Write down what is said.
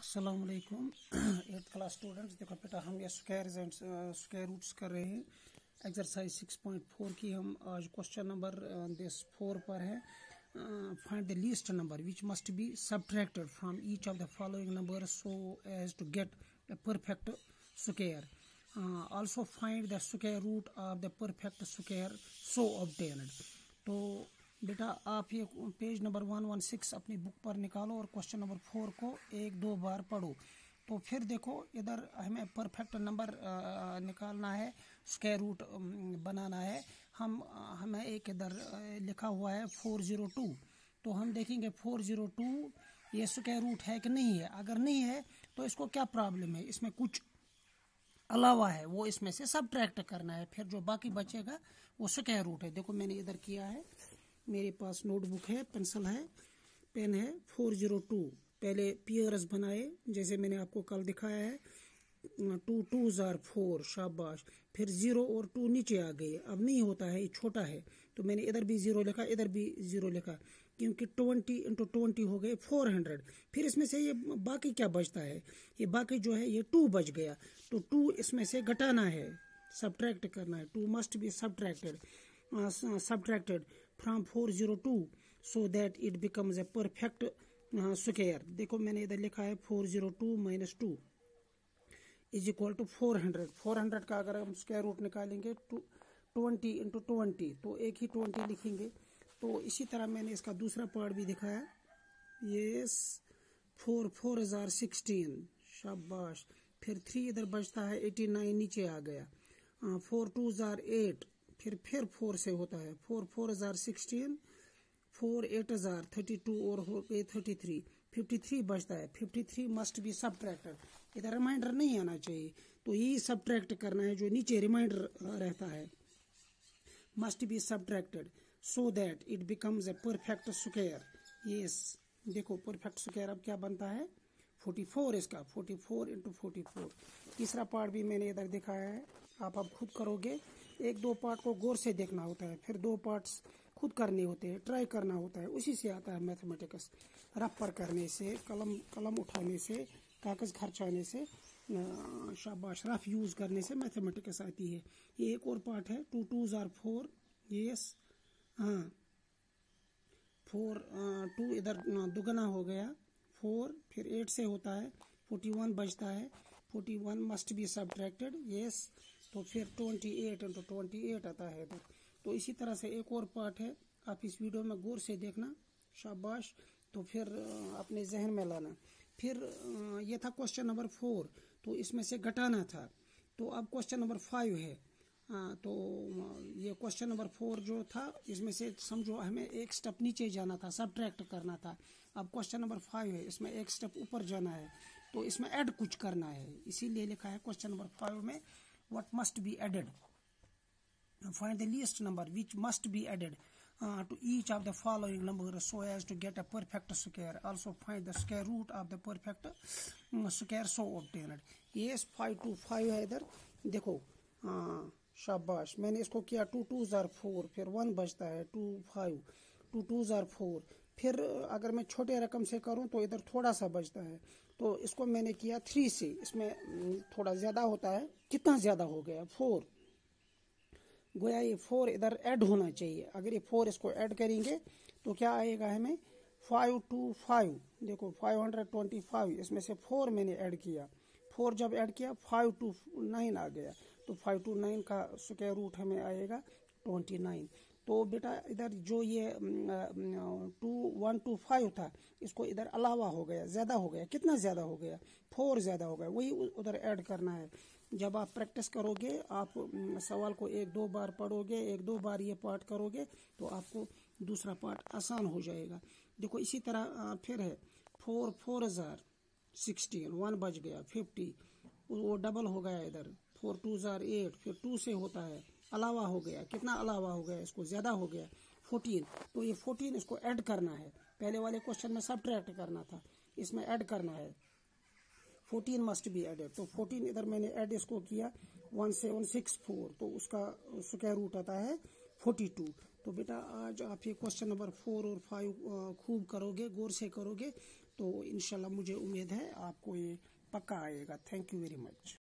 अस्सलाम वालेकुम 8th class students. देखो बेटा, हम ये स्क्वायर्स एंड स्क्वायर रूट्स कर रहे हैं। एक्सरसाइज 6.4 की हम आज क्वेश्चन नंबर दिस 4 पर है। Find the least number which must be subtracted from each of the following number so as to get a perfect square. Also find the square root of the perfect square so obtained. तो बेटा, आप ये page number 116 अपनी book पर निकालो और question number 4 को 1-2 बार पढ़ो। तो फिर देखो, इधर हमें परफेक्ट नंबर निकालना है, स्क्वायर रूट बनाना है। हमें एक इधर लिखा हुआ है 402। तो हम देखेंगे 402 ये स्क्वायर रूट है कि नहीं है। अगर नहीं है तो इसको क्या प्रॉब्लम है, इसमें कुछ अलावा है, वो इसमें से सबट्रैक्ट करना है। फिर जो बाकी बचेगा वो स्क्वायर रूट है। देखो, मैंने इधर किया है, मेरे पास नोटबुक है, पेंसिल है, पेन है। 402 पहले पेयर्स बनाए, जैसे मैंने आपको कल दिखाया है। 2 2s are 4, शाबाश। फिर 0 और 2 नीचे आ गए। अब नहीं होता है, ये छोटा है, तो मैंने इधर भी 0 लिखा, इधर भी 0 लिखा, क्योंकि 20 × 20 हो गए 400। फिर इसमें से ये बाकी क्या बचता है, ये बाकी जो है ये 2 बच गया। तो 2 इसमें से घटाना है, सबट्रैक्ट करना है। 2 must be subtracted from 402 so that it becomes a perfect square। देखो, मैंने इधर लिखा है 402 - 2 इज इक्वल टू 400। 400 का अगर हम स्क्वायर रूट निकालेंगे 20 × 20, तो एक ही 20 लिखेंगे। तो इसी तरह मैंने इसका दूसरा पार्ट भी दिखाया। ये 4 4s are 16, शाबाश। फिर 3 इधर बचता है, 89 नीचे आ गया। 4 2s are 8, फिर 4 से होता है। 4 4s are 16, 4 8s are 32 और हो गए 33। 53 बचता है। 53 मस्ट बी सबट्रैक्टेड। इधर रिमाइंडर नहीं आना चाहिए, तो यही सबट्रैक्ट करना है, जो नीचे रिमाइंडर रहता है must be subtracted so that it becomes a perfect square. Yes, देखो परफेक्ट स्क्वायर अब क्या बनता है, 44 इसका, 44 × 44। तीसरा पार्ट भी मैंने इधर दिखाया है, आप अब खुद करोगे। 1-2 पार्ट को गौर से देखना होता है, फिर 2 पार्ट्स खुद करने होते हैं, ट्राई करना होता है, उसी से आता है मैथमेटिक्स। रफ पर करने से, कलम उठाने से, कागज खर्चाने से, शाबाश, रफ यूज करने से मैथमेटिक्स आती है। ये एक और पार्ट है। 2 2s are 4, यस, हाँ, 4 2 इधर दुगना हो गया 4, फिर 8 से होता है 41 बचता है। 41 मस्ट बी सबट्रैक्टेड, यस। तो फिर 28 × 28 आता है इधर। तो इसी तरह से एक और पार्ट है, आप इस वीडियो में गौर से देखना, शाबाश। तो फिर अपने जहन में लाना। फिर ये था क्वेश्चन नंबर 4, तो इसमें से घटाना था। तो अब क्वेश्चन नंबर 5 है। तो ये क्वेश्चन नंबर 4 जो था, इसमें से समझो हमें एक स्टेप नीचे जाना था, सबट्रैक्ट करना था। अब क्वेश्चन नंबर 5 है, इसमें एक स्टेप ऊपर जाना है, तो इसमें ऐड कुछ करना है, इसीलिए लिखा है क्वेश्चन नंबर 5 में what must be added। Find the least number which must be added to each of the following numbers so as to get a perfect square। Also find the square root of the perfect square so obtained। ये 5 2 5 है इधर, देखो, शाबाश। मैंने इसको किया 2 2s are 4, फिर 1 बचता है 2 5, 2 2s are 4। फिर अगर मैं छोटे रकम से करूं तो इधर थोड़ा सा बचता है, तो इसको मैंने किया 3 से। इसमें थोड़ा ज़्यादा होता है, कितना ज़्यादा हो गया 4, गोया ये 4 इधर ऐड होना चाहिए। अगर ये 4 इसको ऐड करेंगे तो क्या आएगा हमें, 5 2 5, देखो 525। इसमें से 4 मैंने ऐड किया, 4 जब ऐड किया 5 2 9 आ गया, तो 5 2 9 का स्क्वायर रूट हमें आएगा 29। तो बेटा, इधर जो ये 2 1 2 5 था, इसको इधर अलावा हो गया, ज़्यादा हो गया। कितना ज़्यादा हो गया, 4 ज़्यादा हो गया, वही उधर ऐड करना है। जब आप प्रैक्टिस करोगे, आप सवाल को 1-2 बार पढ़ोगे, 1-2 बार ये पार्ट करोगे, तो आपको दूसरा पार्ट आसान हो जाएगा। देखो, इसी तरह फिर है 4 4s are 16, 1 बच गया 50, वो डबल हो गया इधर। 4 2s are 8, फिर 2 से होता है, अलावा हो गया। कितना अलावा हो गया, इसको ज़्यादा हो गया 14। तो ये 14 इसको ऐड करना है। पहले वाले क्वेश्चन में सबट्रैक्ट करना था, इसमें ऐड करना है। 14 मस्ट बी एडेड। तो 14 इधर मैंने ऐड इसको किया 1764, तो उसका स्क्वायर रूट आता है 42। तो बेटा, आज आप ये क्वेश्चन नंबर 4 और 5 खूब करोगे, गौर से करोगे, तो इंशाल्लाह मुझे उम्मीद है आपको ये पक्का आएगा। Thank you very much.